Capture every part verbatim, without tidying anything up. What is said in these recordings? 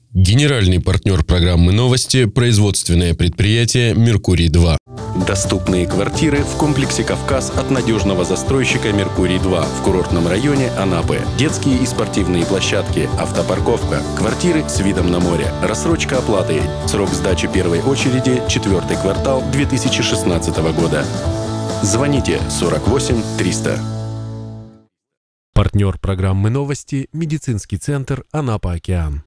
Генеральный партнер программы «Новости» – производственное предприятие «Меркурий-два». Доступные квартиры в комплексе «Кавказ» от надежного застройщика «Меркурий-два» в курортном районе Анапы. Детские и спортивные площадки, автопарковка, квартиры с видом на море, рассрочка оплаты. Срок сдачи первой очереди – четвертый квартал две тысячи шестнадцатого года. Звоните сорок восемь триста. Партнер программы «Новости» – медицинский центр «Анапа-Океан».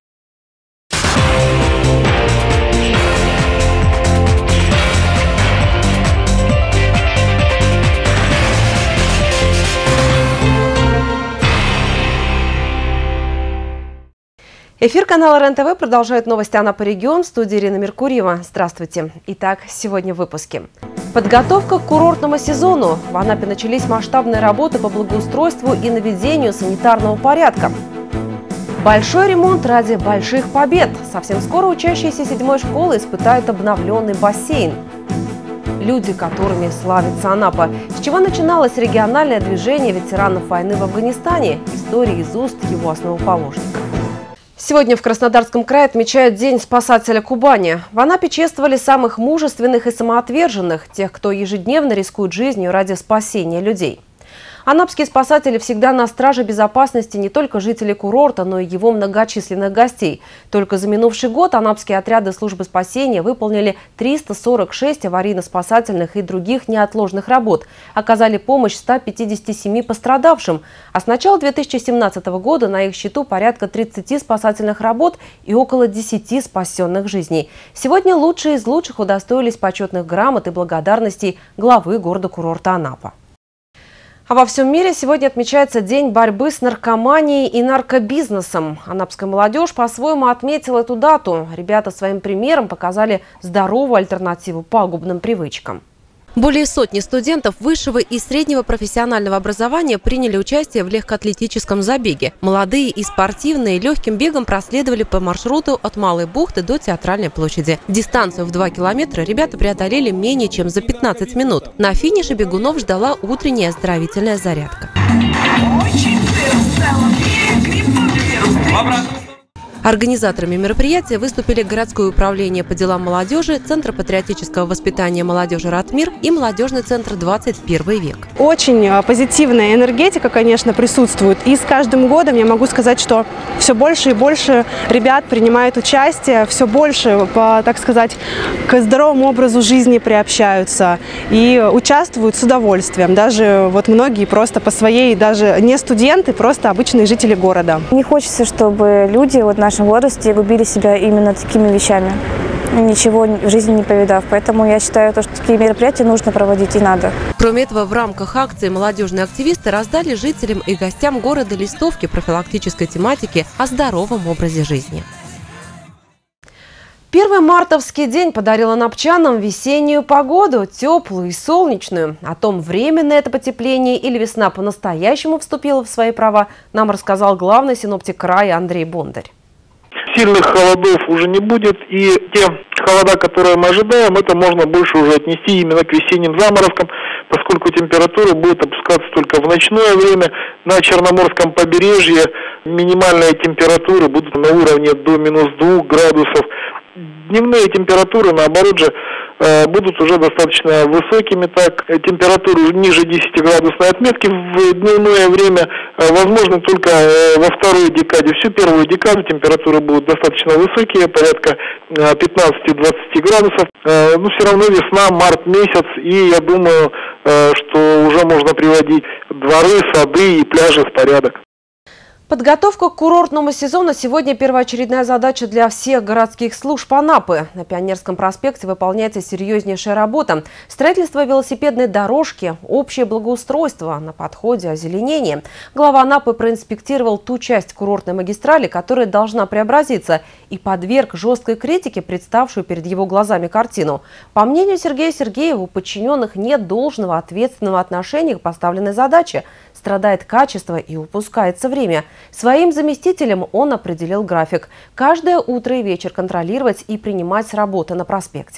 Эфир канала РЕН-ТВ продолжает новости Анапы регион. В студии Ирина Меркурьева. Здравствуйте. Итак, сегодня в выпуске. Подготовка к курортному сезону. В Анапе начались масштабные работы по благоустройству и наведению санитарного порядка. Большой ремонт ради больших побед. Совсем скоро учащиеся седьмой школы испытают обновленный бассейн. Люди, которыми славится Анапа. С чего начиналось региональное движение ветеранов войны в Афганистане? История из уст его основоположника. Сегодня в Краснодарском крае отмечают День спасателя Кубани. В Анапе чествовали самых мужественных и самоотверженных, тех, кто ежедневно рискует жизнью ради спасения людей. Анапские спасатели всегда на страже безопасности не только жителей курорта, но и его многочисленных гостей. Только за минувший год анапские отряды службы спасения выполнили триста сорок шесть аварийно-спасательных и других неотложных работ, оказали помощь ста пятидесяти семи пострадавшим. А с начала две тысячи семнадцатого года на их счету порядка тридцати спасательных работ и около десяти спасенных жизней. Сегодня лучшие из лучших удостоились почетных грамот и благодарностей главы города-курорта Анапа. А во всем мире сегодня отмечается День борьбы с наркоманией и наркобизнесом. Анапская молодежь по-своему отметила эту дату. Ребята своим примером показали здоровую альтернативу пагубным привычкам. Более сотни студентов высшего и среднего профессионального образования приняли участие в легкоатлетическом забеге. Молодые и спортивные легким бегом проследовали по маршруту от Малой бухты до Театральной площади. Дистанцию в два километра ребята преодолели менее чем за пятнадцать минут. На финише бегунов ждала утренняя оздоровительная зарядка. Организаторами мероприятия выступили городское управление по делам молодежи, Центр патриотического воспитания молодежи «Ратмир» и молодежный центр «двадцать первый век». Очень позитивная энергетика, конечно, присутствует. И с каждым годом я могу сказать, что все больше и больше ребят принимают участие, все больше, по, так сказать, к здоровому образу жизни приобщаются и участвуют с удовольствием. Даже вот многие просто по своей, даже не студенты, просто обычные жители города. Не хочется, чтобы люди вот наши в нашем возрасте губили себя именно такими вещами, ничего в жизни не повидав. Поэтому я считаю, что такие мероприятия нужно проводить и надо. Кроме этого, в рамках акции молодежные активисты раздали жителям и гостям города листовки профилактической тематики о здоровом образе жизни. Первый мартовский день подарил анапчанам весеннюю погоду, теплую и солнечную. О том, временное это потепление или весна по-настоящему вступила в свои права, нам рассказал главный синоптик края Андрей Бондарь. Сильных холодов уже не будет, и те холода, которые мы ожидаем, это можно больше уже отнести именно к весенним заморозкам, поскольку температура будет опускаться только в ночное время. На Черноморском побережье минимальные температуры будут на уровне до минус двух градусов. Дневные температуры, наоборот же, будут уже достаточно высокими, так температуры ниже десятиградусной отметки в дневное время возможно только во второй декаде. Всю первую декаду температуры будут достаточно высокие, порядка пятнадцати-двадцати градусов. Но все равно весна, март месяц, и я думаю, что уже можно приводить дворы, сады и пляжи в порядок. Подготовка к курортному сезону сегодня первоочередная задача для всех городских служб Анапы. На Пионерском проспекте выполняется серьезнейшая работа. Строительство велосипедной дорожки, общее благоустройство, на подходе озеленение. Глава Анапы проинспектировал ту часть курортной магистрали, которая должна преобразиться, и подверг жесткой критике представшую перед его глазами картину. По мнению Сергея Сергеева, у подчиненных нет должного ответственного отношения к поставленной задаче. Страдает качество и упускается время. Своим заместителям он определил график. Каждое утро и вечер контролировать и принимать с работы на проспекте.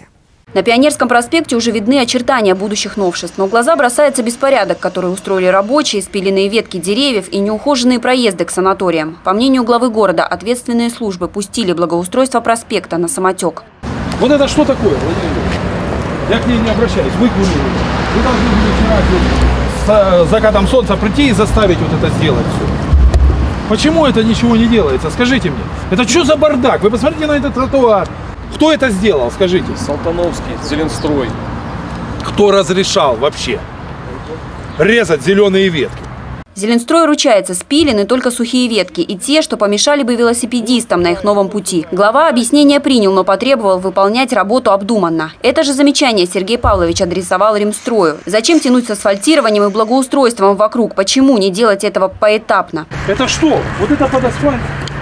На Пионерском проспекте уже видны очертания будущих новшеств, но в глаза бросается беспорядок, который устроили рабочие, спиленные ветки деревьев и неухоженные проезды к санаториям. По мнению главы города, ответственные службы пустили благоустройство проспекта на самотек. Вот это что такое, Владимир Ильич? Я к ней не обращаюсь, вы курили. Вы должны были вчера с закатом солнца прийти и заставить вот это сделать все. Почему это ничего не делается? Скажите мне. Это что за бардак? Вы посмотрите на этот тротуар. Кто это сделал, скажите? Салтановский, Зеленстрой. Кто разрешал вообще резать зеленые ветки? Зеленстрой ручается, спилены только сухие ветки и те, что помешали бы велосипедистам на их новом пути. Глава объяснения принял, но потребовал выполнять работу обдуманно. Это же замечание Сергей Павлович адресовал Римстрою. Зачем тянуть с асфальтированием и благоустройством вокруг? Почему не делать этого поэтапно? Это что? Вот это под асфальт?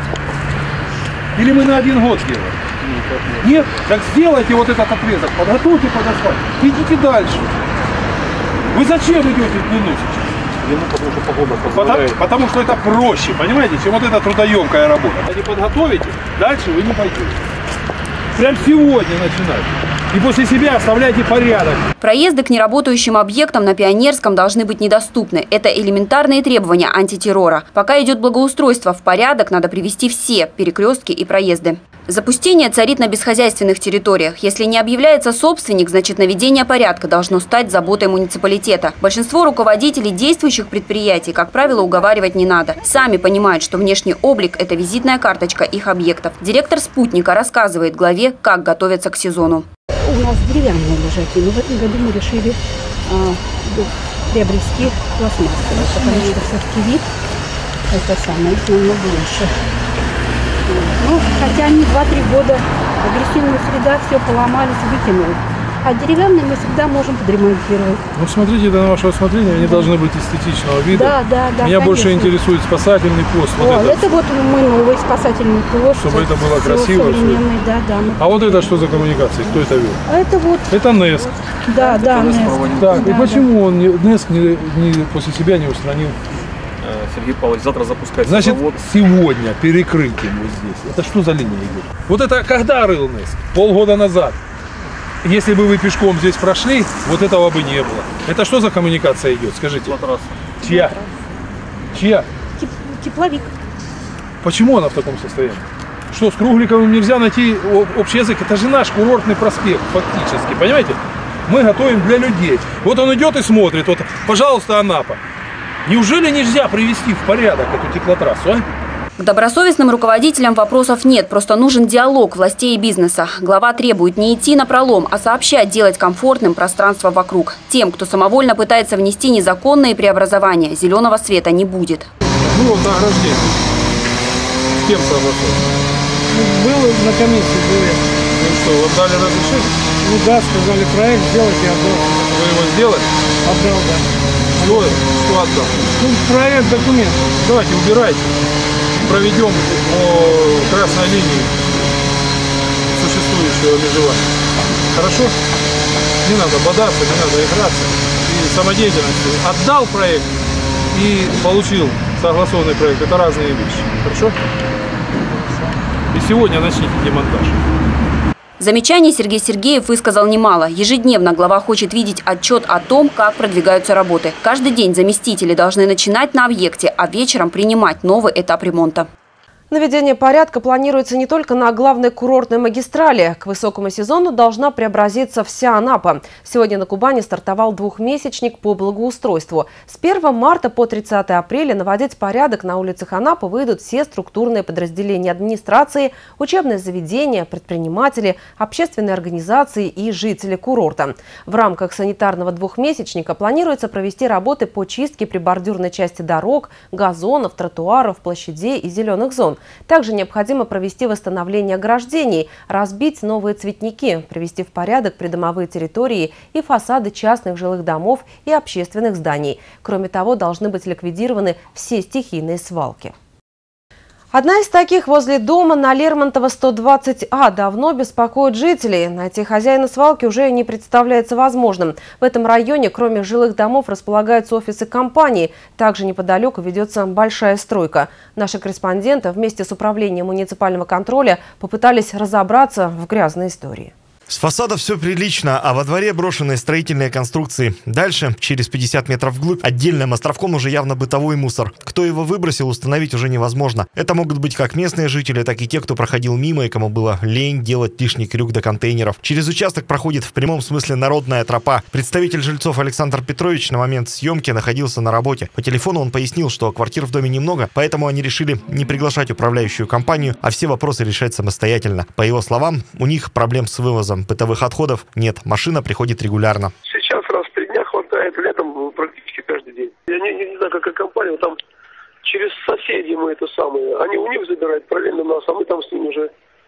Или мы на один год сделаем? Нет? Так сделайте вот этот отрезок, подготовьте под асфальт, идите дальше. Вы зачем идете в длину сейчас? Потому что погода позволяет. Потому, потому что это проще, понимаете, чем вот эта трудоемкая работа. А не подготовите, дальше вы не пойдете. Прям сегодня начинайте. И после себя оставляйте порядок. Проезды к неработающим объектам на Пионерском должны быть недоступны. Это элементарные требования антитеррора. Пока идет благоустройство, в порядок надо привести все перекрестки и проезды. Запустение царит на бесхозяйственных территориях. Если не объявляется собственник, значит наведение порядка должно стать заботой муниципалитета. Большинство руководителей действующих предприятий, как правило, уговаривать не надо. Сами понимают, что внешний облик – это визитная карточка их объектов. Директор «Спутника» рассказывает главе, как готовятся к сезону. У нас деревянные лежаки, но в этом году мы решили а, приобрести пластмассовые, потому что все-таки вид это самое, их намного лучше. Ну, хотя они два-три года, агрессивная среда, все поломались, выкинули. А деревянные мы всегда можем подремонтировать. Ну, смотрите, это на ваше усмотрение, они должны быть эстетичного вида. Да, да, да. Меня конечно. больше интересует спасательный пост. О, Вот это. это вот мы новый спасательный пост. Чтобы это было красиво. Современный, да, да. Мы... А вот это что за коммуникации? Кто это вел? А это вот. Это НЭСК. Да, да, НЭСК. Так, да, и почему да. он не, НЭСК не, не, после себя не устранил? Сергей Павлович завтра запускает Значит, завод. Сегодня перекрытие вот здесь. Это что за линия идет? Вот это когда рыл НЭСК? Полгода назад. Если бы вы пешком здесь прошли, вот этого бы не было. Это что за коммуникация идет? Скажите. Чья? Чья? Теп тепловик. Почему она в таком состоянии? Что, с Кругликовым нельзя найти общий язык? Это же наш курортный проспект, фактически. Понимаете? Мы готовим для людей. Вот он идет и смотрит. Вот, пожалуйста, Анапа. Неужели нельзя привести в порядок эту теплотрассу, а? К добросовестным руководителям вопросов нет, просто нужен диалог властей и бизнеса. Глава требует не идти напролом, а сообщать, делать комфортным пространство вокруг. Тем, кто самовольно пытается внести незаконные преобразования, зеленого света не будет. Ну вот ограждение. С кем согласовано? Было на комиссии, были. Ну что, вам дали разрешение? Ну да, сказали проект сделать и отдал. Вы его сделали? Отдал, да. Что, что отдал? Ну, проект, документ. Давайте, убирайте. Проведем по красной линии существующего межевания. Хорошо? Не надо бодаться, не надо играться. И самодеятельность. Отдал проект и получил согласованный проект. Это разные вещи. Хорошо? И сегодня начните демонтаж. Замечаний Сергей Сергеев высказал немало. Ежедневно глава хочет видеть отчет о том, как продвигаются работы. Каждый день заместители должны начинать на объекте, а вечером принимать новый этап ремонта. Наведение порядка планируется не только на главной курортной магистрали. К высокому сезону должна преобразиться вся Анапа. Сегодня на Кубани стартовал двухмесячник по благоустройству. С первого марта по тридцатое апреля наводить порядок на улицах Анапы выйдут все структурные подразделения администрации, учебные заведения, предприниматели, общественные организации и жители курорта. В рамках санитарного двухмесячника планируется провести работы по чистке прибордюрной части дорог, газонов, тротуаров, площадей и зеленых зон. Также необходимо провести восстановление ограждений, разбить новые цветники, привести в порядок придомовые территории и фасады частных жилых домов и общественных зданий. Кроме того, должны быть ликвидированы все стихийные свалки. Одна из таких возле дома на Лермонтова сто двадцать А давно беспокоит жителей. Найти хозяина свалки уже не представляется возможным. В этом районе, кроме жилых домов, располагаются офисы компаний. Также неподалеку ведется большая стройка. Наши корреспонденты вместе с управлением муниципального контроля попытались разобраться в грязной истории. С фасада все прилично, а во дворе брошенные строительные конструкции. Дальше, через пятьдесят метров вглубь, отдельным островком уже явно бытовой мусор. Кто его выбросил, установить уже невозможно. Это могут быть как местные жители, так и те, кто проходил мимо и кому было лень делать лишний крюк до контейнеров. Через участок проходит в прямом смысле народная тропа. Представитель жильцов Александр Петрович на момент съемки находился на работе. По телефону он пояснил, что квартир в доме немного, поэтому они решили не приглашать управляющую компанию, а все вопросы решать самостоятельно. По его словам, у них проблем с вывозом бытовых отходов нет, машина приходит регулярно. Сейчас раз в три дня хватает, летом практически каждый день. Я не, не, не знаю, какая компания, там через соседей мы это самое, они у них забирают параллельно нас, а мы там с ними уже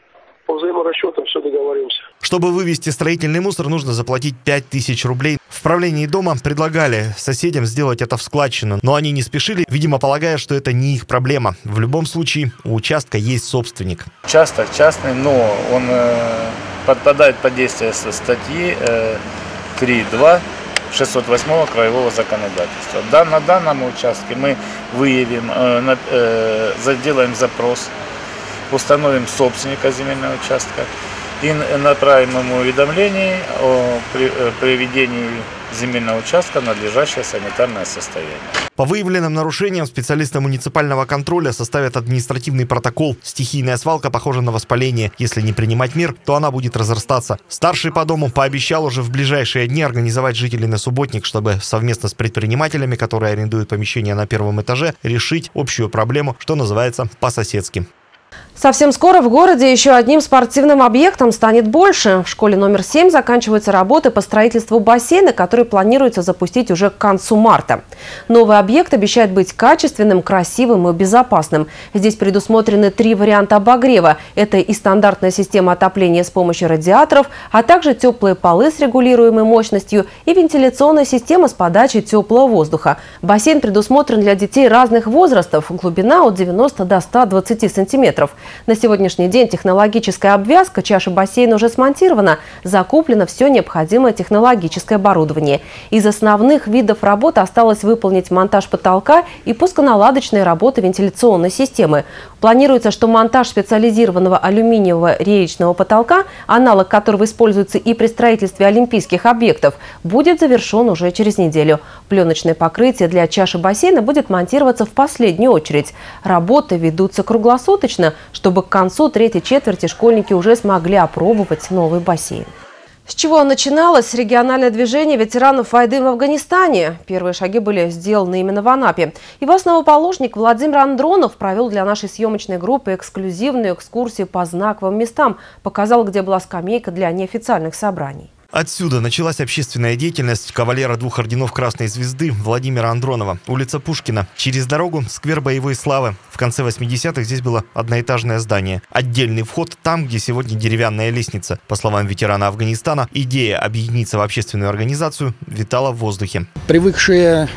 по взаиморасчетам все договоримся. Чтобы вывести строительный мусор, нужно заплатить пять тысяч рублей. В правлении дома предлагали соседям сделать это в складчину, но они не спешили, видимо, полагая, что это не их проблема. В любом случае, у участка есть собственник. Участок частный, но он э, подпадает под действие статьи э, три точка два шестьсот восьмого краевого законодательства. Да, на данном участке мы выявим, э, на, э, сделаем запрос, установим собственника земельного участка и направим ему уведомление о приведении земельного участка в надлежащее санитарное состояние. По выявленным нарушениям специалисты муниципального контроля составят административный протокол. Стихийная свалка похожа на воспаление. Если не принимать мер, то она будет разрастаться. Старший по дому пообещал уже в ближайшие дни организовать жителей на субботник, чтобы совместно с предпринимателями, которые арендуют помещения на первом этаже, решить общую проблему, что называется, по-соседски. Совсем скоро в городе еще одним спортивным объектом станет больше. В школе номер семь заканчиваются работы по строительству бассейна, который планируется запустить уже к концу марта. Новый объект обещает быть качественным, красивым и безопасным. Здесь предусмотрены три варианта обогрева. Это и стандартная система отопления с помощью радиаторов, а также теплые полы с регулируемой мощностью и вентиляционная система с подачей теплого воздуха. Бассейн предусмотрен для детей разных возрастов. Глубина от девяноста до ста двадцати сантиметров. На сегодняшний день технологическая обвязка чаши бассейна уже смонтирована, закуплено все необходимое технологическое оборудование. Из основных видов работ осталось выполнить монтаж потолка и пусконаладочные работы вентиляционной системы. Планируется, что монтаж специализированного алюминиевого реечного потолка, аналог которого используется и при строительстве олимпийских объектов, будет завершен уже через неделю. Пленочное покрытие для чаши бассейна будет монтироваться в последнюю очередь. Работы ведутся круглосуточно, чтобы к концу третьей четверти школьники уже смогли опробовать новый бассейн. С чего начиналось региональное движение ветеранов войны в Афганистане? Первые шаги были сделаны именно в Анапе. Его основоположник Владимир Андронов провел для нашей съемочной группы эксклюзивную экскурсию по знаковым местам. Показал, где была скамейка для неофициальных собраний. Отсюда началась общественная деятельность кавалера двух орденов Красной Звезды Владимира Андронова. Улица Пушкина. Через дорогу сквер боевой славы. В конце восьмидесятых здесь было одноэтажное здание. Отдельный вход там, где сегодня деревянная лестница. По словам ветерана Афганистана, идея объединиться в общественную организацию витала в воздухе. Привыкшие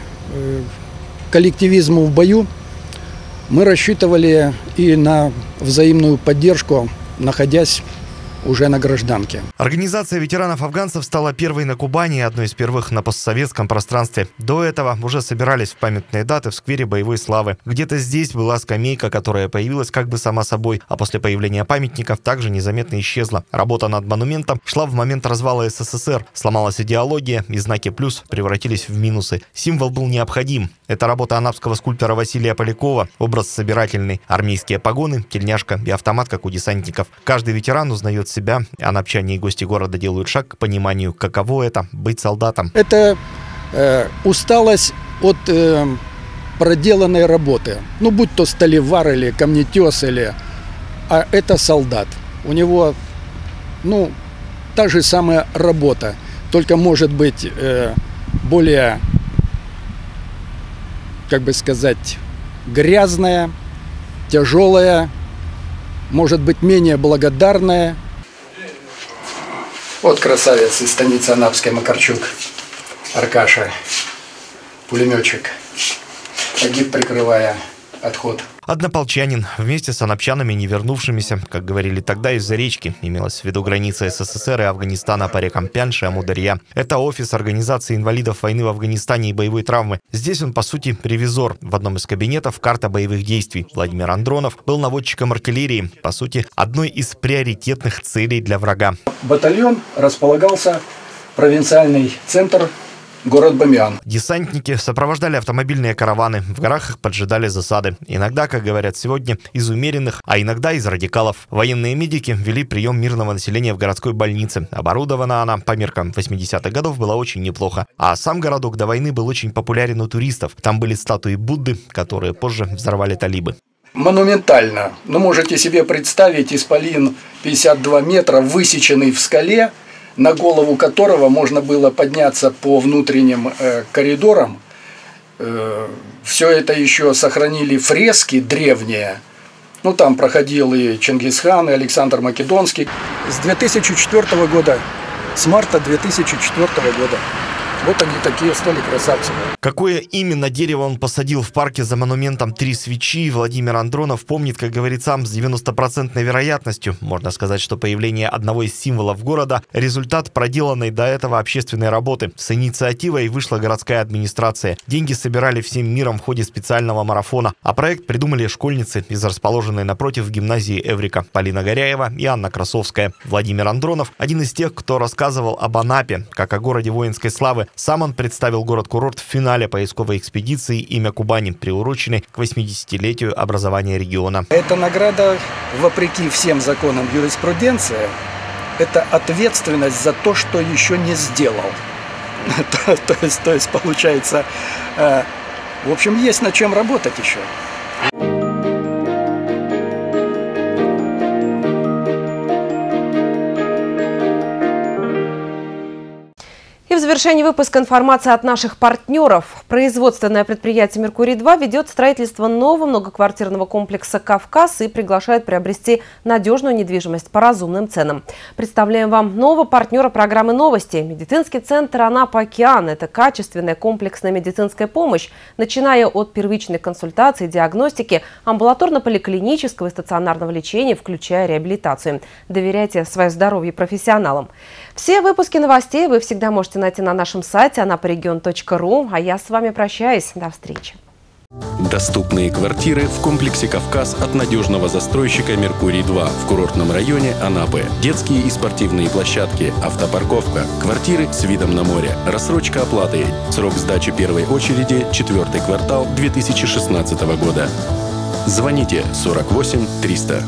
к коллективизму в бою, мы рассчитывали и на взаимную поддержку, находясь уже на гражданке. Организация ветеранов-афганцев стала первой на Кубани и одной из первых на постсоветском пространстве. До этого уже собирались в памятные даты в сквере боевой славы. Где-то здесь была скамейка, которая появилась как бы сама собой, а после появления памятников также незаметно исчезла. Работа над монументом шла в момент развала СССР. Сломалась идеология, и знаки плюс превратились в минусы. Символ был необходим. Это работа анапского скульптора Василия Полякова. Образ собирательный. Армейские погоны, тельняшка и автомат, как у десантников. Каждый ветеран узнает себя, а анапчане и гости города делают шаг к пониманию, каково это — быть солдатом. Это э, усталость от э, проделанной работы. Ну, будь то столевар или камнетес, или... А это солдат. У него, ну, та же самая работа, только может быть э, более, как бы сказать, грязная, тяжелая, может быть, менее благодарная. Вот красавец из станицы Анапской Макарчук, Аркаша, пулеметчик, погиб, прикрывая отход. Однополчанин вместе с анапчанами, не вернувшимися, как говорили тогда, из-за речки, имелось в виду граница СССР и Афганистана по рекам Пянши и Амударья. Это офис Организации инвалидов войны в Афганистане и боевой травмы. Здесь он, по сути, ревизор. В одном из кабинетов карта боевых действий. Владимир Андронов был наводчиком артиллерии, по сути, одной из приоритетных целей для врага. Батальон располагался провинциальный центр, город Бамиан. Десантники сопровождали автомобильные караваны, в горах их поджидали засады. Иногда, как говорят сегодня, из умеренных, а иногда из радикалов. Военные медики вели прием мирного населения в городской больнице. Оборудована она, по меркам восьмидесятых годов, была очень неплохо. А сам городок до войны был очень популярен у туристов. Там были статуи Будды, которые позже взорвали талибы. Монументально. Ну, можете себе представить, исполин пятьдесят два метра, высеченный в скале, на голову которого можно было подняться по внутренним э, коридорам. Э, все это еще сохранили фрески древние. Ну, там проходил и Чингисхан, и Александр Македонский. С две тысячи четвёртого года, с марта две тысячи четвёртого года. Вот они такие стали красавцы. Какое именно дерево он посадил в парке за монументом «Три свечи», Владимир Андронов помнит, как говорит сам, с девяностопроцентной вероятностью. Можно сказать, что появление одного из символов города – результат проделанной до этого общественной работы. С инициативой вышла городская администрация. Деньги собирали всем миром в ходе специального марафона. А проект придумали школьницы из расположенной напротив гимназии Эврика Полина Горяева и Анна Красовская. Владимир Андронов – один из тех, кто рассказывал об Анапе, как о городе воинской славы. Сам он представил город-курорт в финале поисковой экспедиции «Имя Кубани», приуроченной к восьмидесятилетию образования региона. Эта награда, вопреки всем законам юриспруденции, это ответственность за то, что еще не сделал. то, то, есть, то есть, получается, э, в общем, есть над чем работать еще. В завершении выпуска информация от наших партнеров. Производственное предприятие «Меркурий-два» ведет строительство нового многоквартирного комплекса «Кавказ» и приглашает приобрести надежную недвижимость по разумным ценам. Представляем вам нового партнера программы «Новости». Медицинский центр «Анапа-Океан» – это качественная комплексная медицинская помощь, начиная от первичной консультации, диагностики, амбулаторно-поликлинического и стационарного лечения, включая реабилитацию. Доверяйте свое здоровье профессионалам. Все выпуски новостей вы всегда можете найти на нашем сайте анапорегион точка ру. А я с вами прощаюсь. До встречи. Доступные квартиры в комплексе «Кавказ» от надежного застройщика «Меркурий-два» в курортном районе Анапы. Детские и спортивные площадки, автопарковка, квартиры с видом на море, рассрочка оплаты. Срок сдачи первой очереди – четвертый квартал две тысячи шестнадцатого года. Звоните сорок восемь триста.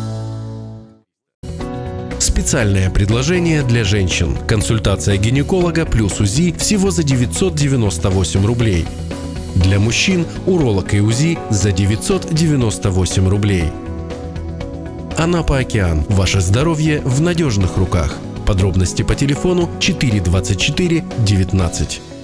Специальное предложение для женщин. Консультация гинеколога плюс УЗИ всего за девятьсот девяносто восемь рублей. Для мужчин уролог и УЗИ за девятьсот девяносто восемь рублей. Анапа-Океан. Ваше здоровье в надежных руках. Подробности по телефону четыре двадцать четыре девятнадцать.